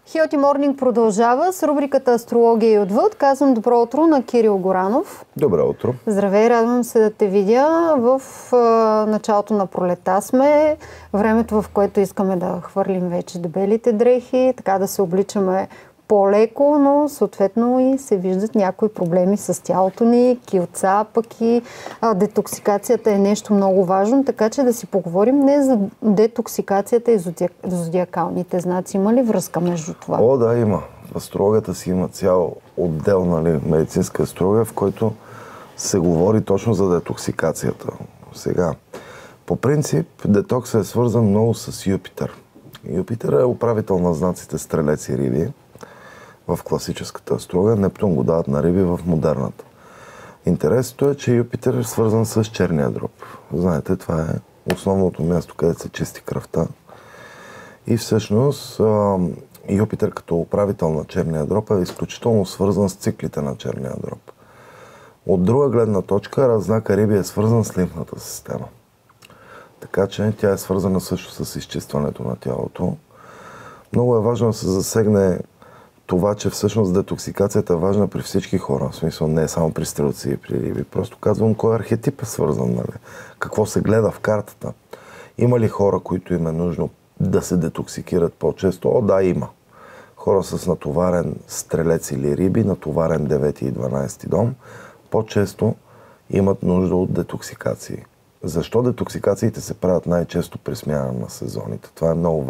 Healthy Morning продължава с рубриката Астрология и отвъд. Казвам добро утро на Кирил Горанов. Добро утро. Здравей, радвам се да те видя. В началото на пролета сме. Времето, в което искаме да хвърлим вече дебелите дрехи, така да се обличаме по-леко, но съответно и се виждат някои проблеми с тялото ни, килца, пък и детоксикацията е нещо много важно, така че да си поговорим не за детоксикацията и зодиакалните знаци. Има ли връзка между това? О, да, има. В астрологията си има цял отдел, медицинска астрология, в който се говори точно за детоксикацията. Сега, по принцип, детоксът е свързан много с Юпитер. Юпитер е управител на знаците Стрелец и Риби в класическата астрология. Нептун го дават на Риби в модерната. Интересното е, че Юпитер е свързан с черния дроб. Знаете, това е основното място, където се чисти кръвта. И всъщност Юпитер като управител на черния дроб е изключително свързан с циклите на черния дроб. От друга гледна точка, знака Риби е свързан с лимфната система. Така че тя е свързана също с изчистването на тялото. Много е важно да се засегне това, че всъщност детоксикацията е важна при всички хора. В смисъл не е само при стрелци и при Риби. Просто казвам кой архетип е свързан. Нали? Какво се гледа в картата. Има ли хора, които им е нужно да се детоксикират по-често? О, да, има. Хора с натоварен Стрелец или Риби, натоварен 9 и 12 дом, по-често имат нужда от детоксикации. Защо детоксикациите се правят най-често при смяна на сезоните? Това е много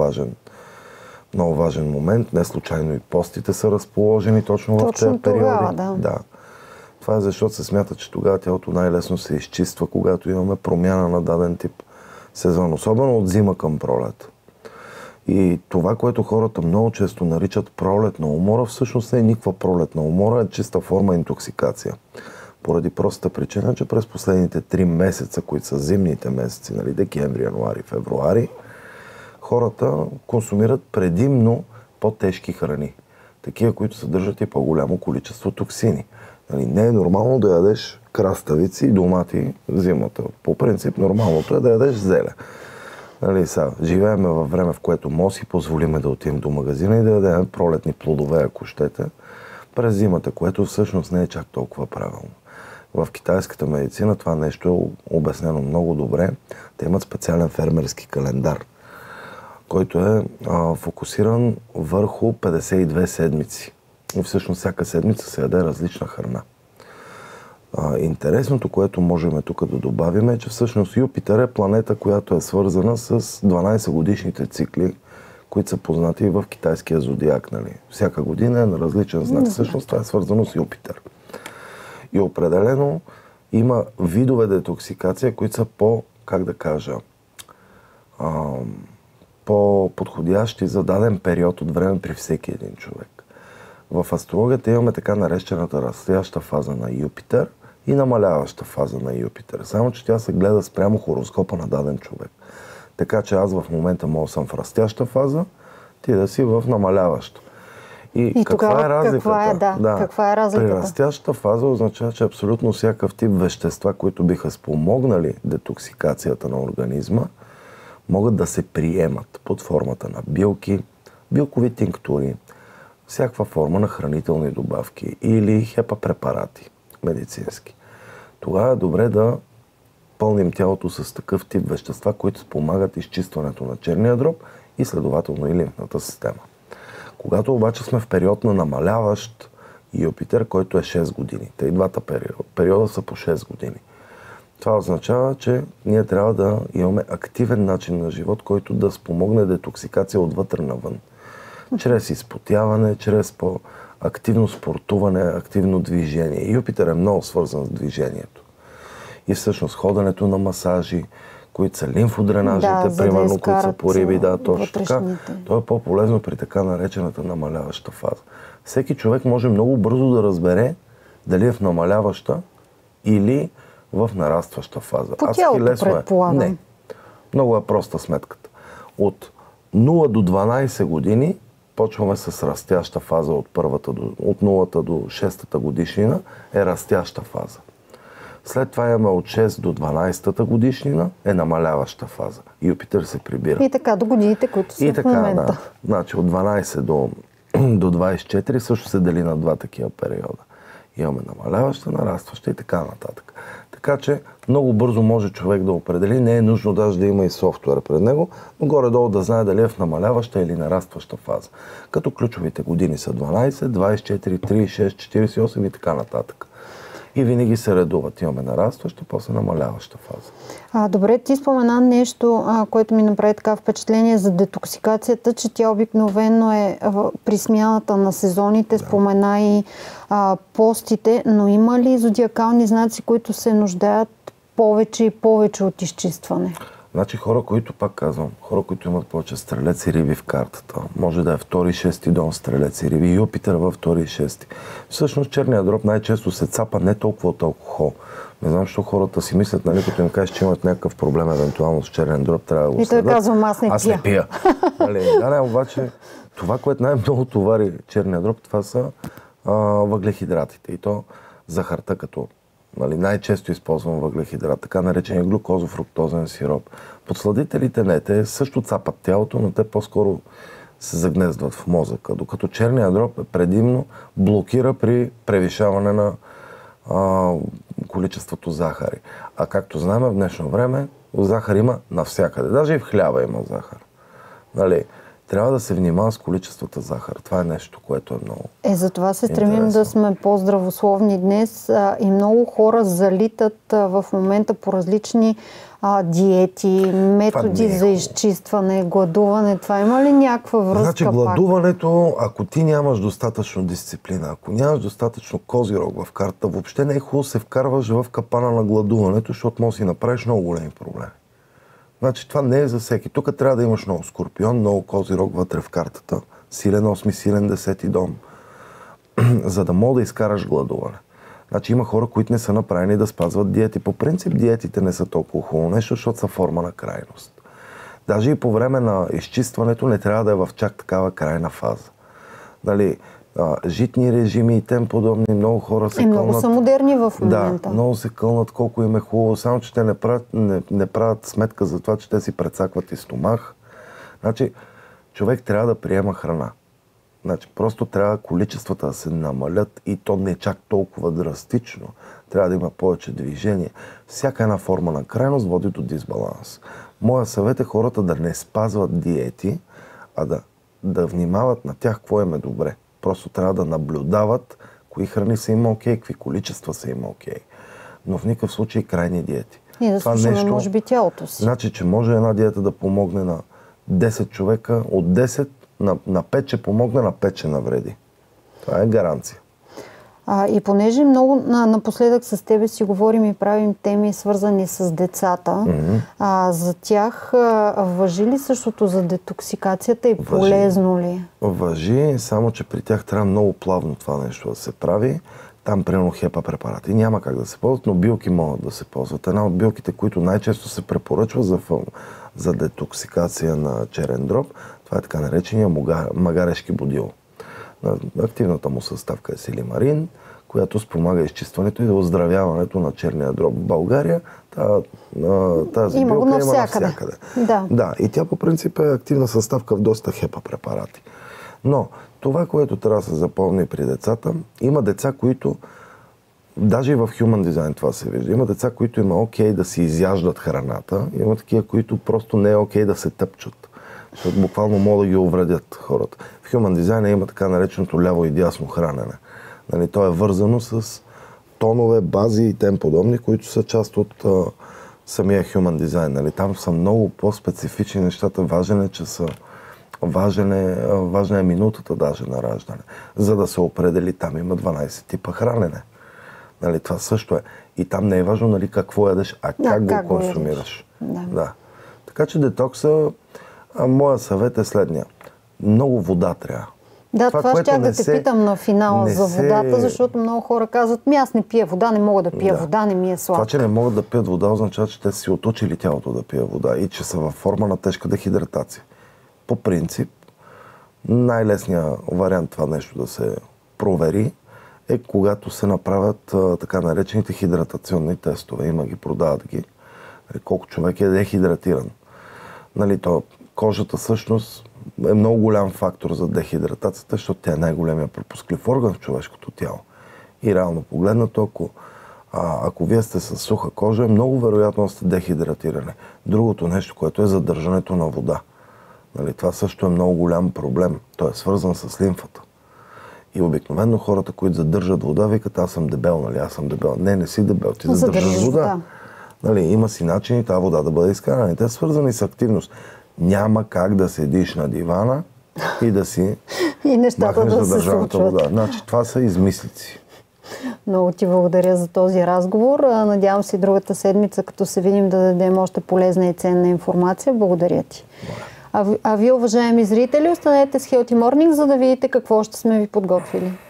важен момент. Не случайно и постите са разположени точно в тези периоди. Тогава, да. Това е защото се смята, че тогава тялото най-лесно се изчиства, когато имаме промяна на даден тип сезон. Особено от зима към пролет. И това, което хората много често наричат пролетна умора, всъщност не е никаква пролетна умора, е чиста форма интоксикация. Поради простата причина, че през последните 3 месеца, които са зимните месеци, нали, декември, януари, февруари, хората консумират предимно по-тежки храни. Такива, които съдържат и по-голямо количество токсини. Нали, не е нормално да ядеш краставици и домати зимата. По принцип, нормалното е да ядеш зеле. Нали, живеем във време, в което може си позволиме да отидем до магазина и да ядем пролетни плодове, ако щете, през зимата, което всъщност не е чак толкова правилно. В китайската медицина това нещо е обяснено много добре. Те имат специален фермерски календар, който е фокусиран върху 52 седмици. И всъщност всяка седмица се яде различна храна. Интересното, което можем тук да добавим е, че всъщност Юпитер е планета, която е свързана с 12 годишните цикли, които са познати в китайския зодиак. Нали? Всяка година е на различен знак. Всъщност това е свързано с Юпитер. И определено има видове детоксикация, които са по-подходящи за даден период от време при всеки един човек. В астрологията имаме така наречената растяща фаза на Юпитер и намаляваща фаза на Юпитер. Само че тя се гледа спрямо хороскопа на даден човек. Така че аз в момента мога да съм в растяща фаза, ти да си в намаляваща. И каква е разликата? Каква е разликата? При растящата фаза означава, че абсолютно всякакъв тип вещества, които биха спомогнали детоксикацията на организма, могат да се приемат под формата на билки, билкови тинктури, всякаква форма на хранителни добавки или хепапрепарати медицински. Тогава е добре да пълним тялото с такъв тип вещества, които спомагат изчистването на черния дроб и следователно и лимфната система. Когато обаче сме в период на намаляващ Юпитер, който е 6 години, те и двата периода са по 6 години. Това означава, че ние трябва да имаме активен начин на живот, който да спомогне детоксикация отвътре навън. Чрез изпотяване, чрез по-активно спортуване, активно движение. Юпитер е много свързан с движението. И всъщност ходенето на масажи, които са лимфодренажите, примерно, които са по Риби, точно така. То е по-полезно при така наречената намаляваща фаза. Всеки човек може много бързо да разбере дали е в намаляваща или в нарастваща фаза. По тялото, предполагам. Не. Много е проста сметката. От 0 до 12 години почваме с растяща фаза от 0 до 6-та годишнина е растяща фаза. След това имаме от 6 до 12-та годишнина е намаляваща фаза. Юпитер се прибира. И така до годините, които са в момента. Да. Значи от 12 до до 24 също се дели на два такива периода. Имаме намаляваща, нарастваща и така нататък. Така че много бързо може човек да определи, не е нужно даже да има и софтуер пред него, но горе-долу да знае дали е в намаляваща или нарастваща фаза. Като ключовите години са 12, 24, 36, 48 и така нататък. И винаги се редуват. Имаме нарастваща, после намаляваща фаза. Добре, ти спомена нещо, което ми направи така впечатление за детоксикацията, че тя обикновено е при смяната на сезоните, спомена и постите, но има ли зодиакални знаци, които се нуждаят повече и повече от изчистване? Значи хора, които, пак казвам, хора, които имат повече стрелец и риби в картата, може да е втори и шести дом стрелец и риби, Юпитер във втори и шести. Всъщност черният дроб най-често се цапа не толкова от алкохол. Не знам, защо хората си мислят, нали, като им кажеш, че имат някакъв проблем евентуално с черен дроб, трябва да го следят. И той казвам, аз не пия. Да, обаче това, което най-много товари черния дроб, това са въглехидратите. И то захарта като най-често използвам въглехидрат, така наречения глюкозофруктозен сироп. Подсладителите не, те също цапат тялото, но те по-скоро се загнездват в мозъка, докато черният дроб предимно блокира при превишаване на количеството захари. А както знаем, в днешно време захар има навсякъде. Даже и в хляба има захар. Трябва да се внимава с количествата захар. Това е нещо, което е много затова се стремим да сме по-здравословни днес и много хора залитат в момента по различни диети, методи за изчистване, гладуване. Това има ли някаква връзка? Значи гладуването, ако ти нямаш достатъчно дисциплина, ако нямаш достатъчно козирог в картата, въобще не е хубаво се вкарваш в капана на гладуването, защото може да си направиш много големи проблеми. Значи това не е за всеки. Тук трябва да имаш много скорпион, много козирог вътре в картата. Силен 8, силен 10 дом. За да мога да изкараш гладуване. Значи има хора, които не са направени да спазват диети. По принцип диетите не са толкова хубаво нещо, защото са форма на крайност. Даже и по време на изчистването не трябва да е в чак такава крайна фаза. Житни режими и тем подобни, много хора се кълнат. Много са модерни в момента. Да, много се кълнат колко им е хубаво, само че те не правят сметка за това, че те си прецакват и стомах. Значи, човек трябва да приема храна. Значи, просто трябва количествата да се намалят и то не чак толкова драстично. Трябва да има повече движение. Всяка една форма на крайност води до дисбаланс. Моя съвет е хората да не спазват диети, а да внимават на тях какво им е добре. Просто трябва да наблюдават кои храни са им окей, какви количества са им окей. Но в никакъв случай крайни диети. И да слушаме, може би, тялото си. Значи, че може една диета да помогне на 10 човека, от 10 на 5 ще помогне, на 5 ще навреди. Това е гаранция. И понеже много напоследък с тебе си говорим и правим теми свързани с децата, за тях важи ли същото за детоксикацията и полезно ли? Важи, само че при тях трябва много плавно това нещо да се прави. Там, примерно, хепа препарати няма как да се ползват, но билки могат да се ползват. Една от билките, които най-често се препоръчва за детоксикация на черен дроб, това е така наречения магарешки бодил. Активната му съставка е силимарин, която спомага изчистването и оздравяването на черния дроб в България. Тази билка има навсякъде. Да, и тя по принцип е активна съставка в доста хепа препарати. Но това, което трябва да се запомни при децата, има деца, които, даже и в Human Design това се вижда, има деца, които има окей да си изяждат храната, има такива, които просто не е окей да се тъпчат. Защото буквално могат да ги увредят хората. В Human Design има така нареченото ляво и дясно хранене. То е вързано с тонове, бази и тем подобни, които са част от самия Human Design. Там са много по-специфични нещата. Важна е минутата даже на раждане. За да се определи, там има 12 типа хранене. Това също е. И там не е важно какво ядеш, а как го консумираш. Да. Така че детокса, моя съвет е следния. Много вода трябва. Да, това щях да те питам на финала за водата, защото много хора казват, аз не пия вода, не мога да пия вода, не ми е сладко. Това, че не могат да пият вода, означава, че те си отучили тялото да пие вода и че са във форма на тежка дехидратация. По принцип, най-лесният вариант това нещо да се провери е когато се направят така наречените хидратационни тестове. Има ги, продават ги. Колко човек е дехидратиран. Кожата всъщност е много голям фактор за дехидратацията, защото тя е най-големия пропусклив орган в човешкото тяло. И реално погледнато, ако вие сте с суха кожа, е много вероятно сте дехидратирани. Другото нещо, което е задържането на вода. Нали, това също е много голям проблем. Той е свързан с лимфата. И обикновено хората, които задържат вода, викат, аз съм дебел, нали, аз съм дебел. Не си дебел, ти задържаш вода. Нали, има си начини тази вода да бъде изкарана. Те са свързани с активност. Няма как да седиш на дивана и да си и нещата да се случват. Вода. Значи, това са измислици. Много ти благодаря за този разговор. Надявам се другата седмица, като се видим, да дадем още полезна и ценна информация. Благодаря ти. А вие, уважаеми зрители, останете с Healthy Morning, за да видите какво ще сме ви подготвили.